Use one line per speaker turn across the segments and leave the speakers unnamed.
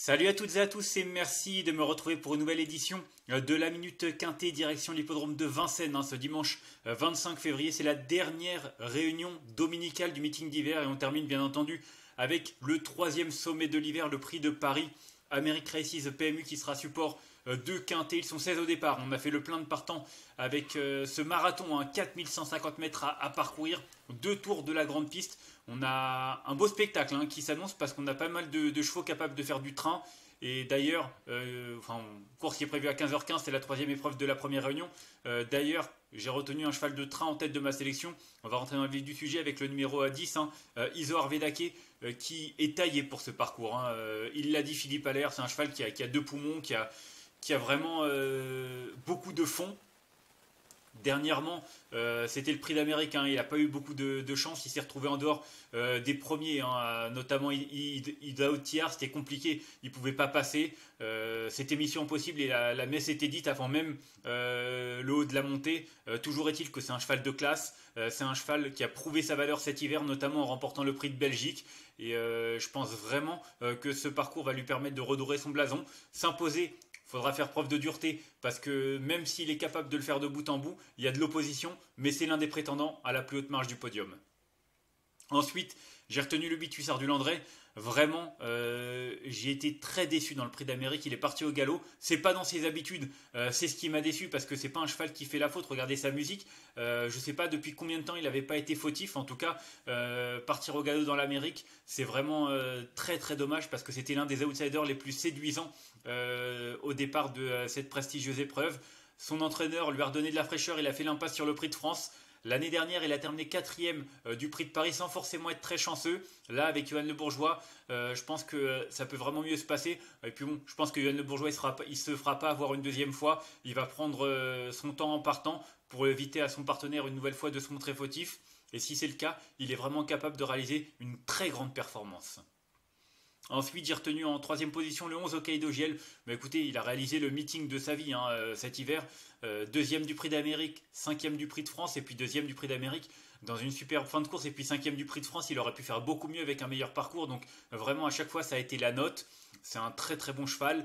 Salut à toutes et à tous et merci de me retrouver pour une nouvelle édition de la Minute Quintée direction l'hippodrome de Vincennes ce dimanche 25 février. C'est la dernière réunion dominicale du meeting d'hiver et on termine bien entendu avec le troisième sommet de l'hiver, le prix de Paris America Races PMU qui sera support de Quintet. Ils sont 16 au départ. On a fait le plein de partants avec ce marathon, 4150 mètres à parcourir, 2 tours de la grande piste. On a un beau spectacle qui s'annonce parce qu'on a pas mal de chevaux capables de faire du train. Et d'ailleurs, course qui est prévue à 15h15, c'est la troisième épreuve de la première réunion. D'ailleurs, j'ai retenu un cheval de train en tête de ma sélection. On va rentrer dans le vif du sujet avec le numéro 10, Isoar Vedake, qui est taillé pour ce parcours. Il l'a dit Philippe Allaire, c'est un cheval qui a deux poumons, qui a vraiment beaucoup de fond. Dernièrement, c'était le prix d'Amérique, il n'a pas eu beaucoup de chance, il s'est retrouvé en dehors des premiers, notamment Idaoutiar, c'était compliqué, il ne pouvait pas passer, c'était mission impossible et la messe était dite avant même le haut de la montée. Toujours est-il que c'est un cheval de classe, c'est un cheval qui a prouvé sa valeur cet hiver, notamment en remportant le prix de Belgique, et je pense vraiment que ce parcours va lui permettre de redorer son blason, s'imposer. Il faudra faire preuve de dureté parce que même s'il est capable de le faire de bout en bout, il y a de l'opposition, mais c'est l'un des prétendants à la plus haute marge du podium. Ensuite, j'ai retenu le 8 Hussard du Landré. Vraiment, j'ai été très déçu dans le prix d'Amérique. Il est parti au galop. C'est pas dans ses habitudes. C'est ce qui m'a déçu parce que c'est pas un cheval qui fait la faute. Regardez sa musique. Je sais pas depuis combien de temps il n'avait pas été fautif. En tout cas, partir au galop dans l'Amérique, c'est vraiment très très dommage parce que c'était l'un des outsiders les plus séduisants au départ de cette prestigieuse épreuve. Son entraîneur lui a redonné de la fraîcheur. Il a fait l'impasse sur le prix de France. L'année dernière, il a terminé 4e du prix de Paris sans forcément être très chanceux. Là, avec Johan Le Bourgeois, je pense que ça peut vraiment mieux se passer. Et puis bon, je pense que Johan Le Bourgeois, il ne se fera pas avoir une deuxième fois. Il va prendre son temps en partant pour éviter à son partenaire une nouvelle fois de se montrer fautif. Et si c'est le cas, il est vraiment capable de réaliser une très grande performance. Ensuite, j'ai retenu en troisième position le 11 Hokkaido Giel. Mais écoutez, il a réalisé le meeting de sa vie cet hiver. Deuxième du prix d'Amérique, cinquième du prix de France et puis deuxième du prix d'Amérique dans une superbe fin de course. Et puis cinquième du prix de France, il aurait pu faire beaucoup mieux avec un meilleur parcours. Donc vraiment à chaque fois, ça a été la note. C'est un très très bon cheval.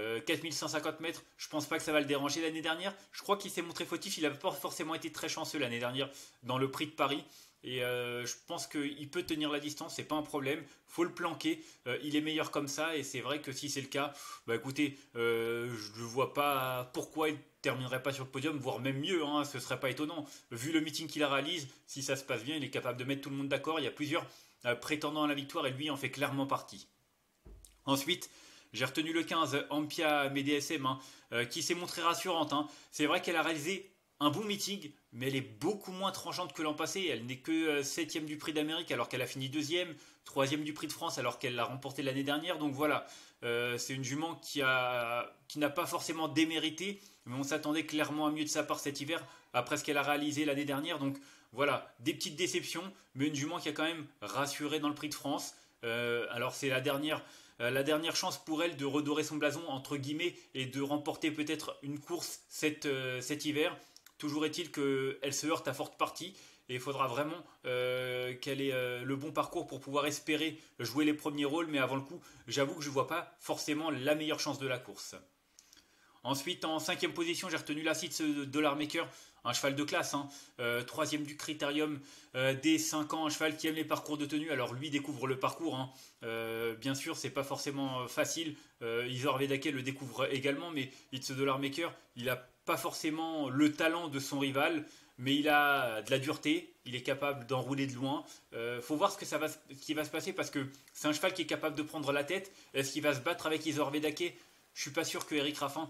4150 mètres, je pense pas que ça va le déranger. L'année dernière, je crois qu'il s'est montré fautif. Il n'avait pas forcément été très chanceux l'année dernière dans le prix de Paris. Et je pense qu'il peut tenir la distance, c'est pas un problème, faut le planquer, il est meilleur comme ça et c'est vrai que si c'est le cas, écoutez, je ne vois pas pourquoi il terminerait pas sur le podium, voire même mieux, ce serait pas étonnant. Vu le meeting qu'il réalise, si ça se passe bien, il est capable de mettre tout le monde d'accord, il y a plusieurs prétendants à la victoire et lui en fait clairement partie. Ensuite, j'ai retenu le 15, Ampia MDSM, qui s'est montrée rassurante. C'est vrai qu'elle a réalisé un bon meeting, mais elle est beaucoup moins tranchante que l'an passé. Elle n'est que 7e du prix d'Amérique alors qu'elle a fini 2e, 3e du prix de France alors qu'elle l'a remporté l'année dernière. Donc voilà, c'est une jument qui n'a pas forcément démérité, mais on s'attendait clairement à mieux de sa part cet hiver après ce qu'elle a réalisé l'année dernière. Donc voilà, des petites déceptions, mais une jument qui a quand même rassuré dans le prix de France. Alors c'est la dernière chance pour elle de redorer son blason entre guillemets et de remporter peut-être une course cet hiver. Toujours est-il qu'elle se heurte à forte partie et il faudra vraiment qu'elle ait le bon parcours pour pouvoir espérer jouer les premiers rôles. Mais avant le coup, j'avoue que je ne vois pas forcément la meilleure chance de la course. Ensuite, en cinquième position, j'ai retenu l'Acid Dollar Maker, un cheval de classe, troisième du critérium des 5 ans, un cheval qui aime les parcours de tenue. Alors lui découvre le parcours, bien sûr, c'est pas forcément facile. Isoar Vedake le découvre également, mais It's Dollar Maker, il a pas forcément le talent de son rival, mais il a de la dureté, il est capable d'enrouler de loin. Faut voir ce qui va se passer parce que c'est un cheval qui est capable de prendre la tête. Est-ce qu'il va se battre avec Isoar Vedake ? Je suis pas sûr que Eric Raffin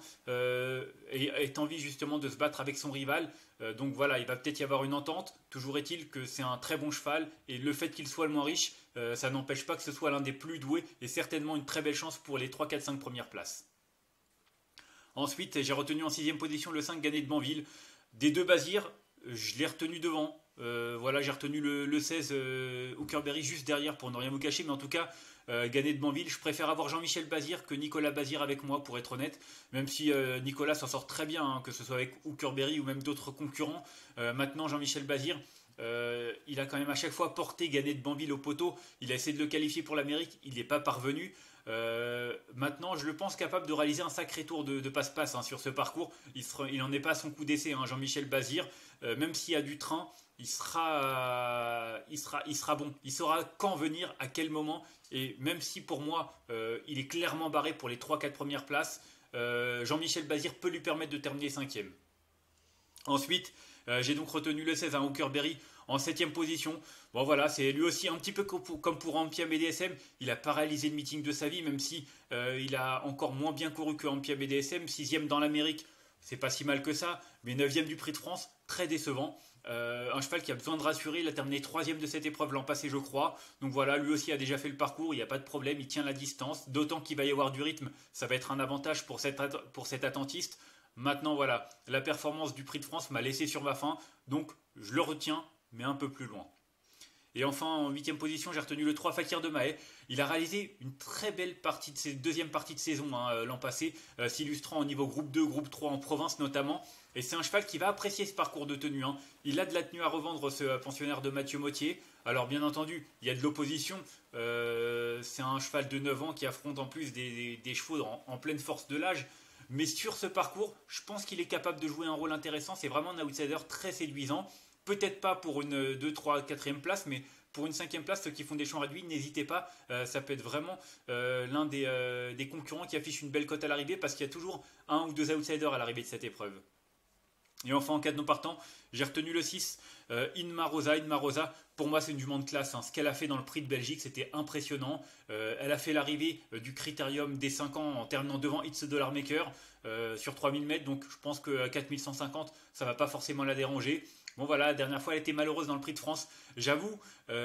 ait envie justement de se battre avec son rival. Donc voilà, il va peut-être y avoir une entente. Toujours est-il que c'est un très bon cheval et le fait qu'il soit le moins riche, ça n'empêche pas que ce soit l'un des plus doués et certainement une très belle chance pour les 3, 4, 5 premières places. Ensuite, j'ai retenu en 6e position le 5 Gagné de Banville. Des deux Bazir, je l'ai retenu devant. Voilà, j'ai retenu le 16 Hookerberry juste derrière pour ne rien vous cacher. Mais en tout cas, Gagné de Banville, je préfère avoir Jean-Michel Bazir que Nicolas Bazir avec moi, pour être honnête. Même si Nicolas s'en sort très bien, que ce soit avec Hookerberry ou même d'autres concurrents. Maintenant, Jean-Michel Bazir, il a quand même à chaque fois porté Gagné de Banville au poteau. Il a essayé de le qualifier pour l'Amérique, il n'est pas parvenu. Maintenant, je le pense capable de réaliser un sacré tour de passe-passe sur ce parcours. Il n'en est pas à son coup d'essai, Jean-Michel Bazir. Même s'il y a du train, il sera bon. Il saura quand venir, à quel moment. Et même si pour moi, il est clairement barré pour les 3-4 premières places, Jean-Michel Bazir peut lui permettre de terminer 5e. Ensuite, j'ai donc retenu le 16, Hookerberry, en 7e position. Bon voilà, c'est lui aussi un petit peu comme pour Ampiam et DSM. Il a paralysé le meeting de sa vie, même si il a encore moins bien couru que Ampiam et DSM. 6e dans l'Amérique, c'est pas si mal que ça. Mais 9e du Prix de France, très décevant. Un cheval qui a besoin de rassurer. Il a terminé 3e de cette épreuve l'an passé, je crois. Donc voilà, lui aussi a déjà fait le parcours. Il n'y a pas de problème, il tient la distance. D'autant qu'il va y avoir du rythme. Ça va être un avantage pour cet attentiste. Maintenant, voilà, la performance du Prix de France m'a laissé sur ma faim, donc je le retiens, mais un peu plus loin. Et enfin, en 8e position, j'ai retenu le 3 Fakir de Mahé. Il a réalisé une très belle partie de ses deuxième partie de saison l'an passé, s'illustrant au niveau groupe 2, groupe 3 en province notamment. Et c'est un cheval qui va apprécier ce parcours de tenue. Il a de la tenue à revendre, ce pensionnaire de Mathieu Mottier. Alors bien entendu, il y a de l'opposition. C'est un cheval de 9 ans qui affronte en plus des chevaux en pleine force de l'âge. Mais sur ce parcours, je pense qu'il est capable de jouer un rôle intéressant. C'est vraiment un outsider très séduisant. Peut-être pas pour une 2, 3, 4e place, mais pour une 5e place, ceux qui font des champs réduits, n'hésitez pas. Ça peut être vraiment l'un des concurrents qui affiche une belle cote à l'arrivée, parce qu'il y a toujours un ou deux outsiders à l'arrivée de cette épreuve. Et enfin, en cas de non partant, j'ai retenu le 6, Inma Rosa. Inma Rosa, pour moi, c'est une jument de classe. Ce qu'elle a fait dans le Prix de Belgique, c'était impressionnant. Elle a fait l'arrivée du Critérium des 5 ans en terminant devant It's $, Maker sur 3000 mètres. Donc, je pense qu'à 4150, ça ne va pas forcément la déranger. Bon, voilà, la dernière fois, elle était malheureuse dans le Prix de France. J'avoue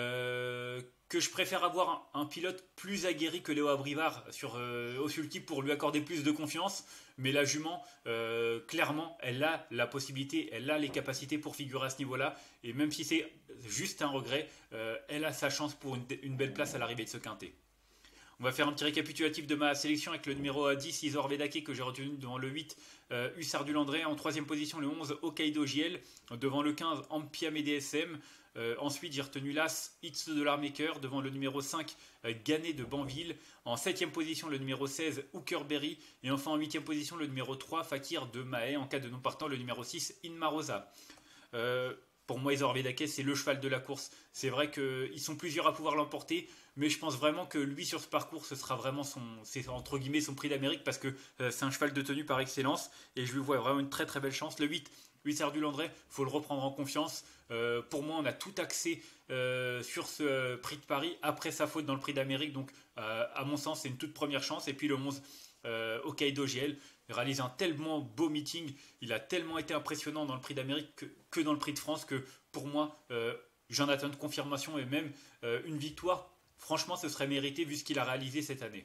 que je préfère avoir un pilote plus aguerri que Léo Abrivard au sulky pour lui accorder plus de confiance. Mais la jument, clairement, elle a la possibilité, elle a les capacités pour figurer à ce niveau-là. Et même si c'est juste un regret, elle a sa chance pour une belle place à l'arrivée de ce quintet. On va faire un petit récapitulatif de ma sélection avec le numéro 10, Isor Vedake, que j'ai retenu devant le 8, Hussard du Landré. En 3e position, le 11, Hokkaido JL. Devant le 15, Ampiam et DSM. Ensuite, j'ai retenu l'As, It's $, Maker. Devant le numéro 5, Gannet de Banville. En 7e position, le numéro 16, Hookerberry. Et enfin, en 8e position, le numéro 3, Fakir de Mahé. En cas de non partant, le numéro 6, Inma Rosa. Pour moi, Isor Vedake, c'est le cheval de la course. C'est vrai qu'ils sont plusieurs à pouvoir l'emporter, mais je pense vraiment que lui, sur ce parcours, ce sera vraiment entre guillemets, son prix d'Amérique, parce que c'est un cheval de tenue par excellence, et je lui vois vraiment une très très belle chance. Le 8, Hussard du Landré, il faut le reprendre en confiance. Pour moi, on a tout axé sur ce prix de Paris, après sa faute dans le prix d'Amérique, donc à mon sens, c'est une toute première chance. Et puis le 11, Hokkaido GL, réalise un tellement beau meeting, il a tellement été impressionnant dans le prix d'Amérique que dans le prix de France, que pour moi, j'en attends une confirmation et même une victoire. Franchement, ce serait mérité vu ce qu'il a réalisé cette année.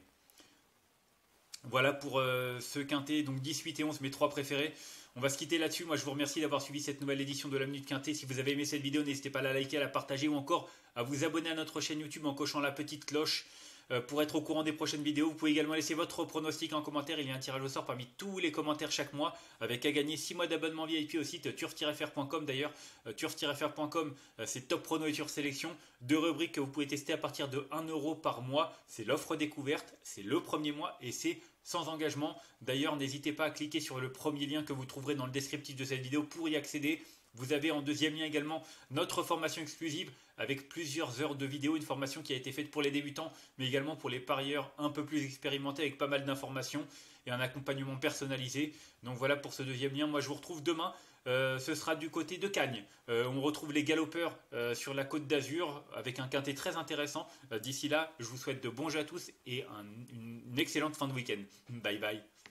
Voilà pour ce quintet, donc 10, 8 et 11, mes 3 préférés. On va se quitter là-dessus. Moi, je vous remercie d'avoir suivi cette nouvelle édition de la Minute Quintet. Si vous avez aimé cette vidéo, n'hésitez pas à la liker, à la partager ou encore à vous abonner à notre chaîne YouTube en cochant la petite cloche pour être au courant des prochaines vidéos. Vous pouvez également laisser votre pronostic en commentaire. Il y a un tirage au sort parmi tous les commentaires chaque mois avec à gagner 6 mois d'abonnement VIP au site turf-fr.com. D'ailleurs, turf-fr.com, c'est Top Prono et Turf Sélection. 2 rubriques que vous pouvez tester à partir de 1 € par mois. C'est l'offre découverte, c'est le premier mois et c'est sans engagement. D'ailleurs, n'hésitez pas à cliquer sur le premier lien que vous trouverez dans le descriptif de cette vidéo pour y accéder. Vous avez en deuxième lien également notre formation exclusive avec plusieurs heures de vidéos, une formation qui a été faite pour les débutants, mais également pour les parieurs un peu plus expérimentés avec pas mal d'informations et un accompagnement personnalisé. Donc voilà pour ce deuxième lien. Moi, je vous retrouve demain. Ce sera du côté de Cagnes. On retrouve les galopeurs sur la Côte d'Azur avec un quintet très intéressant. D'ici là, je vous souhaite de bons jeux à tous et une excellente fin de week-end. Bye bye.